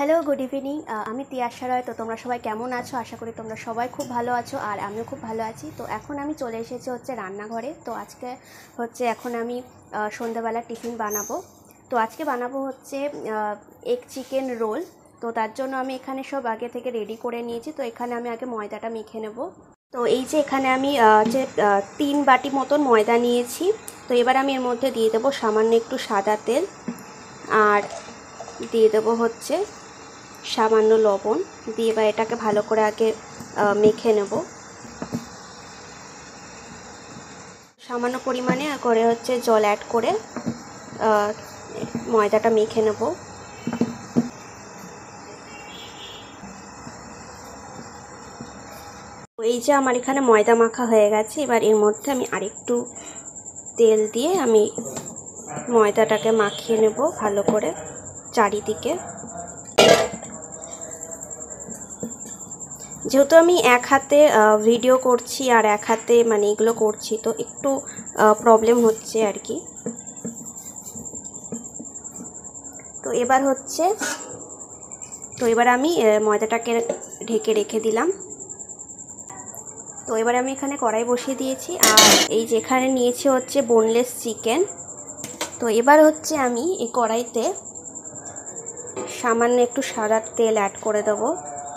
Hello good evening. আমি তিয়াশা রয়। তো তোমরা সবাই কেমন আছো? আশা করি তোমরা সবাই খুব ভালো আছো, আর আমিও খুব ভালো আছি। তো এখন আমি চলে এসেছি রান্নাঘরে। তো আজকে এখন আমি সন্ধ্যাবেলা টিফিন বানাবো। তো আজকে বানাবো এগ চিকেন রোল। তো তার জন্য আমি এখানে সব আগে থেকে রেডি করে নিয়েছি। তো এখানে আমি আগে ময়দাটা মেখে নেব। তো এই যে এখানে আমি 3 বাটি মতন ময়দা নিয়েছি। তো এবার আমি এর মধ্যে দিয়ে দেবো সামান্য একটু সাদা তেল, আর দিয়ে দেবো সামান্য লবণ দিয়ে এবার এটাকে ভালো করে আগে মেখে নেব। সামান্য পরিমাণে করে জল অ্যাড করে ময়দাটা মেখে নেব। এই যে আমার এখানে ময়দা মাখা হয়ে গেছে। এবার এর মধ্যে আমি আরেকটু তেল দিয়ে আমি ময়দাটাকে মাখিয়ে নেব ভালো করে চারিদিকে। যেহেতু আমি এক হাতে ভিডিও করছি আর এক হাতে মানে এগুলো করছি, তো একটু প্রবলেম হচ্ছে আর কি। তো এবার আমি ময়দাটাকে ঢেকে রেখে দিলাম। তো এবার আমি এখানে কড়াই বসিয়ে দিয়েছি, আর এই যেখানে নিয়েছি বোনলেস চিকেন। তো এবার আমি এই কড়াইতে সামান্য একটু সাদা তেল অ্যাড করে দেবো।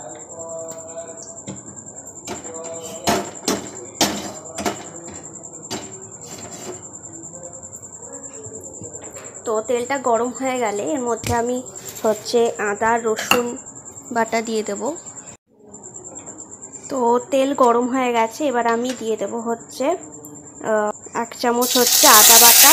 তো তেলটা গরম হয়ে গেলে এর মধ্যে আমি আদা রসুন বাটা দিয়ে দেব। তো তেল গরম হয়ে গেছে, এবার আমি দিয়ে দেব 1 চামচ আদা বাটা।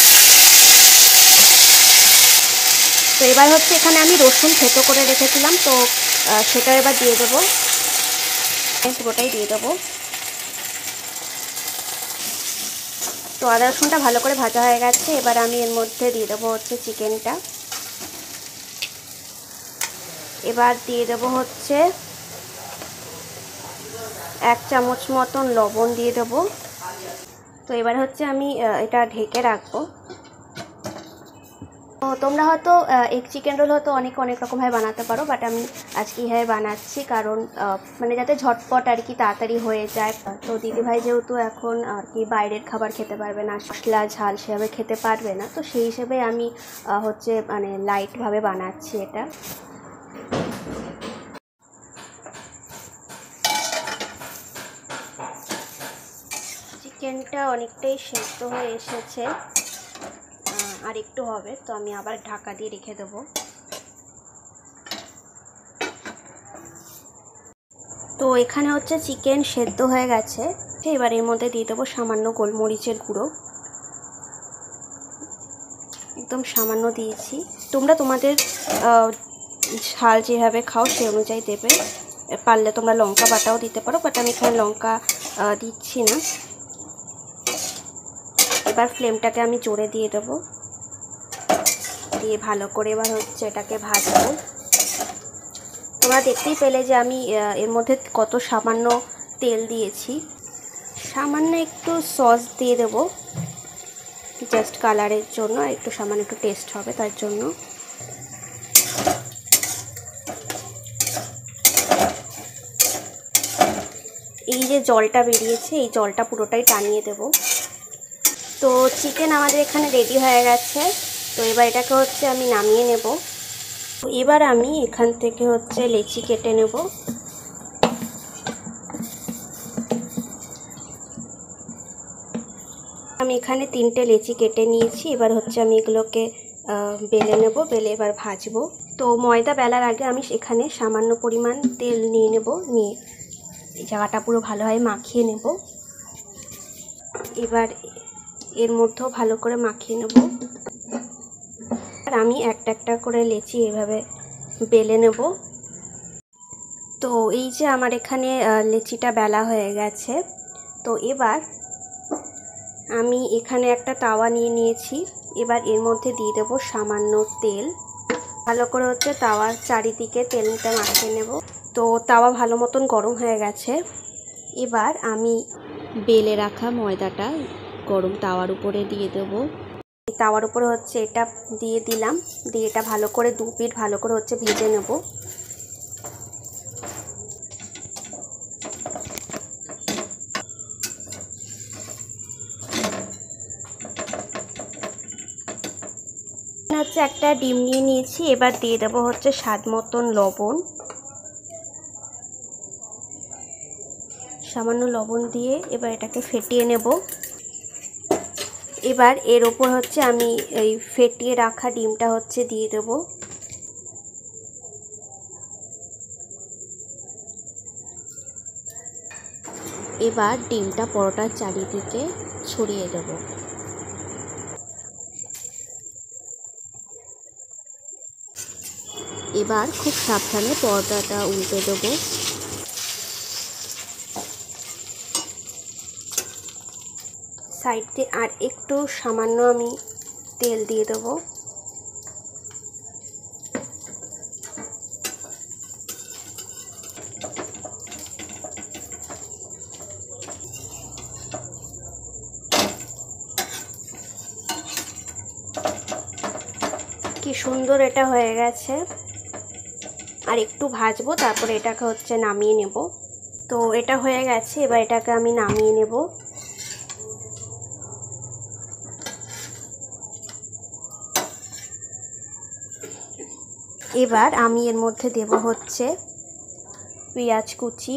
তো এবার এখানে আমি রসুন থেতো করে রেখেছিলাম, তো সেটা এবার দিয়ে দেবো, পুরোটাই দিয়ে দেবো। তো আদা রসুনটা ভালো করে ভাজা হয়ে গেছে। এবার আমি এর মধ্যে দিয়ে দেবো চিকেনটা। এবার দিয়ে দেবো 1 চামচ মতন লবণ দিয়ে দেবো। তো এবার আমি এটা ঢেকে রাখবো। তো তোমরা হয়তো এগ চিকেন রোল হয়তো অনেক রকমভাবে বানাতে পারো, বাট আমি আজকে এইভাবে বানাচ্ছি, কারণ মানে যাতে ঝটপট আর কি তাড়াতাড়ি হয়ে যায়। তো দিদিভাই যেহেতু এখন আর কি বাইরের খাবার খেতে পারবে না, মশলা ঝাল সেভাবে খেতে পারবে না, তো সেই হিসেবে আমি মানে লাইটভাবে বানাচ্ছি এটা। চিকেনটা অনেকটাই সেদ্ধ হয়ে এসেছে, আর একটু হবে। তো আমি আবার ঢাকা দিয়ে রেখে দেবো। তো এখানে চিকেন সেদ্ধ হয়ে গেছে। এবার এর মধ্যে দিয়ে দেবো সামান্য গোলমরিচের গুঁড়ো, একদম সামান্য দিয়েছি। তোমরা তোমাদের ঝাল যেভাবে খাও সেই অনুযায়ী দেবে। পারলে তোমরা লঙ্কা বাটাও দিতে পারো, বাট আমি এখানে লঙ্কা দিচ্ছি না। এবার ফ্লেমটাকে আমি জোরে দিয়ে দেবো, দিয়ে ভালো করে এবার এটাকে ভাজবো। তোমরা দেখতেই পেলে যে আমি এর মধ্যে কত সামান্য তেল দিয়েছি। সামান্য একটু সস দিয়ে দেবো জাস্ট কালারের জন্য, একটু সামান্য একটু টেস্ট হবে তার জন্য। এই যে জলটা বেরিয়েছে, এই জলটা পুরোটাই টানিয়ে দেব। তো চিকেন আমাদের এখানে রেডি হয়ে গেছে। তো এবার এটাকে আমি নামিয়ে নেব। তো এবার আমি এখান থেকে লেচি কেটে নেব। আমি এখানে 3টে লেচি কেটে নিয়েছি। এবার আমি এগুলোকে বেলে নেব, বেলে এবার ভাজবো। তো ময়দা বেলার আগে আমি এখানে সামান্য পরিমাণ তেল নিয়ে নেব, নিয়ে এই জায়গাটা পুরো ভালোভাবে মাখিয়ে নেব। এবার এর মধ্যেও ভালো করে মাখিয়ে নেব। আর আমি একটা করে লেচি এভাবে বেলে নেব। তো এই যে আমার এখানে লেচিটা বেলা হয়ে গেছে। তো এবার আমি এখানে একটা তাওয়া নিয়ে নিয়েছি। এবার এর মধ্যে দিয়ে দেবো সামান্য তেল। ভালো করে তাওয়ার চারিদিকে তেলটা মাখিয়ে নেব। তো তাওয়া ভালো মতন গরম হয়ে গেছে। এবার আমি বেলে রাখা ময়দাটা গরম তাওয়ার উপরে দিয়ে দেবো। তাওয়ার উপরে হচ্ছে এটা দিয়ে দিলাম, দিয়ে এটা ভালো করে 2 পিঠ ভালো করে হচ্ছে ভেজে নেব। হচ্ছে একটা ডিম নিয়ে নিয়েছি, এবার দিয়ে দেবো হচ্ছে স্বাদ মতন লবণ, সামান্য লবণ দিয়ে এবার এটাকে ফেটিয়ে নেব। এবার এর ওপর হচ্ছে আমি এই ফেটিয়ে রাখা ডিমটা হচ্ছে দিয়ে দেব। এবার ডিমটা পরোটার চারিদিকে ছড়িয়ে দেব। এবার খুব সাবধানে পরোটাটা উল্টে দেব। সাইডে আর একটু সামান্য আমি তেল দিয়ে দেব। কি সুন্দর এটা হয়ে গেছে। আর একটু ভাজবো, তারপরে এটাকে হচ্ছে নামিয়ে নেব। তো এটা হয়ে গেছে, এবার এটাকে আমি নামিয়ে নেব। এবার আমি এর মধ্যে দেব হচ্ছে পেঁয়াজ কুচি,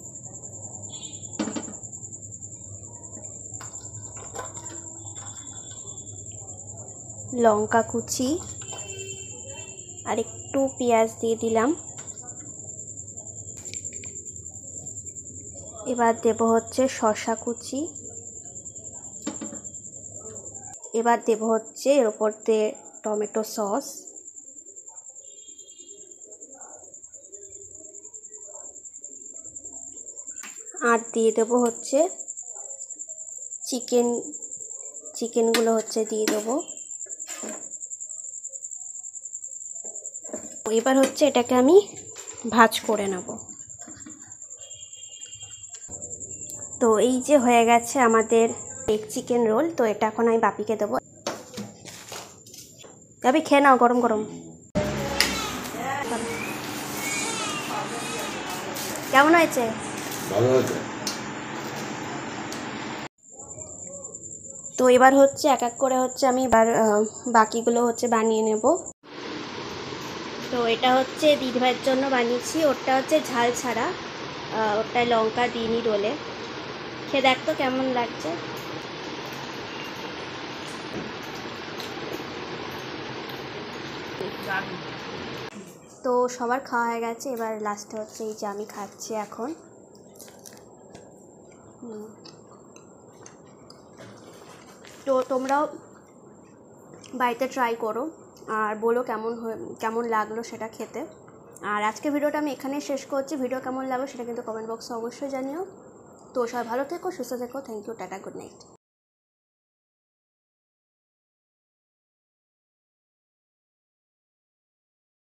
লঙ্কা কুচি, আর একটু পেঁয়াজ দিয়ে দিলাম। এবার দেব হচ্ছে শসা কুচি। এবার দেব হচ্ছে এর উপর দিয়ে টমেটো সস। আর দিয়ে দেব হচ্ছে চিকেনগুলো হচ্ছে দিয়ে দেবো। এবার হচ্ছে এটাকে আমি ভাজ করে নেব। তো এই যে হয়ে গেছে আমাদের এগ চিকেন রোল। তো এটা এখন আমি বাপিকে দেবো। বাপি খেয়ে নাও, গরম গরম। কেমন হয়েছে? ভালো হয়েছে। তো এবার হচ্ছে এক এক করে হচ্ছে আমি এবার বাকিগুলো হচ্ছে বানিয়ে নেব। তো এটা হচ্ছে দিদিভাইয়ের জন্য বানিয়েছি, ওটা হচ্ছে ঝাল ছাড়া, ওটায় লঙ্কা দিইনি রোলে। খেয়ে দেখ তো কেমন লাগছে। তো সবার খাওয়া হয়ে গেছে, এবার লাস্টে হচ্ছে এই যে আমি খাচ্ছি এখন। তো তোমরাও বাড়িতে ট্রাই করো আর বলো কেমন লাগলো সেটা খেতে। আর আজকে ভিডিওটা আমি এখানেই শেষ করছি। ভিডিও কেমন লাগলো সেটা কিন্তু কমেন্ট বক্সে অবশ্যই জানিও। তো সবাই ভালো থেকো, সুস্থ থেকো। Thank you, tata, good night.